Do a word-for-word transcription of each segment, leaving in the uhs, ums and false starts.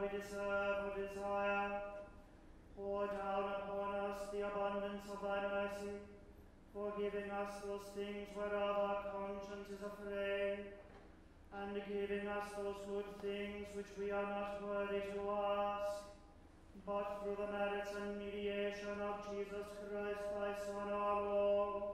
we deserve or desire. Pour down upon us the abundance of thy mercy, forgiving us those things whereof our conscience is afraid, and giving us those good things which we are not worthy to ask, but through the merits and mediation of Jesus Christ, thy Son, our Lord.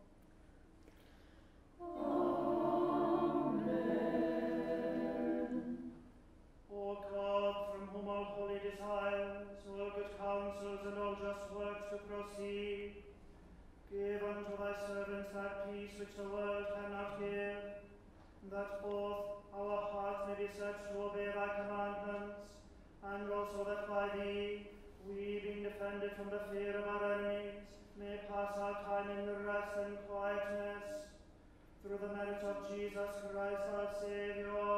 Amen. O God, from whom all holy desires, all good counsels, and all just works to proceed, give unto thy servants that peace which the world cannot give, that both our hearts may be set to obey thy commandments, and also that by thee, we, being defended from the fear of our enemies, may pass our time in rest and quietness, through the merit of Jesus Christ our Saviour.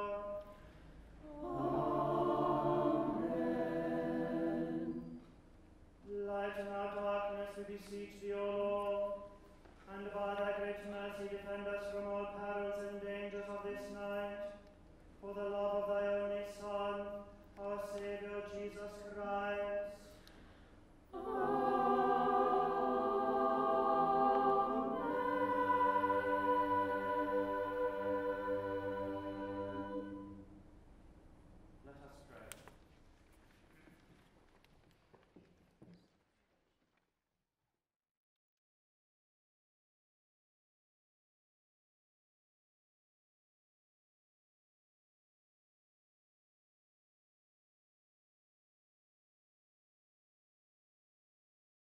Amen. Lighten our darkness, we beseech thee, O Lord, and by thy great mercy defend us from all perils and dangers of this night, for the love of thy only Son,